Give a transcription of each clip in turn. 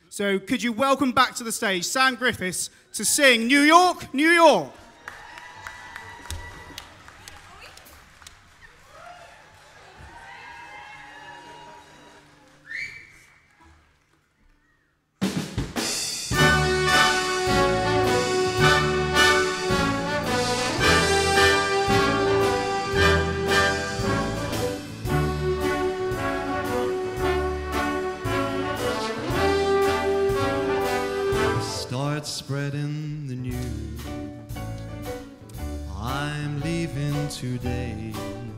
So could you welcome back to the stage Sam Griffiths to sing New York, New York? Start spreading the news. I'm leaving today.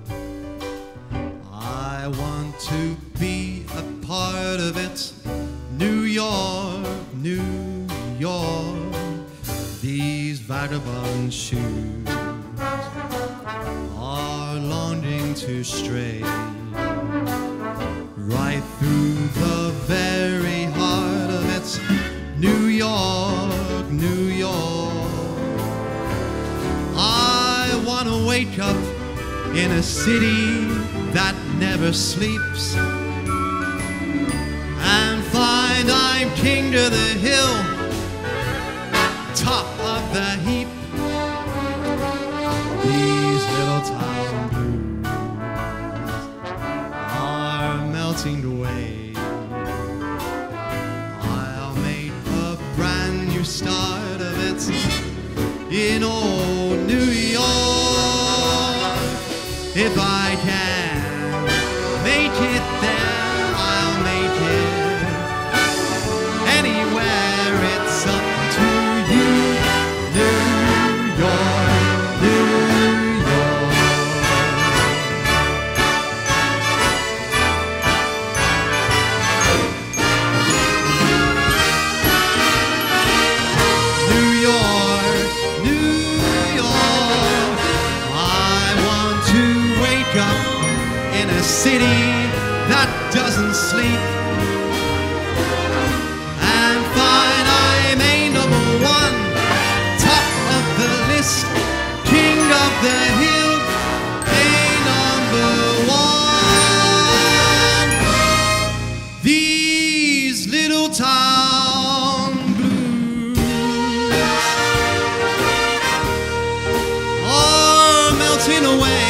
I want to be a part of it. New York, New York. These vagabond shoes are longing to stray right through the very heart of it. New York, New York. I want to wake up in a city that never sleeps and find I'm king to the hill, top of the heap. These little town blues are melting away. Start of it in old New York. If I can make it there, I'll make it anywhere. It's up to you. New York, New York. In a city that doesn't sleep and find I'm a number one, top of the list, king of the hill, a number one. These little town blues are melting away.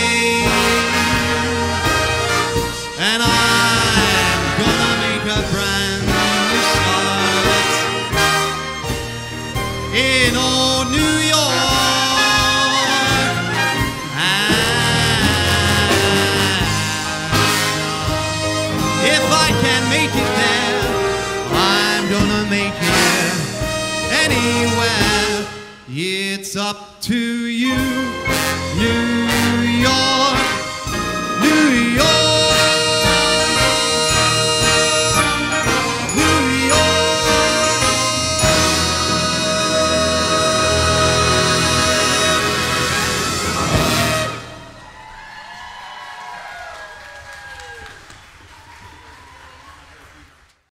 And I'm gonna make a brand new start of it in old New York. And if I can make it there, I'm gonna make it anywhere. It's up to you, New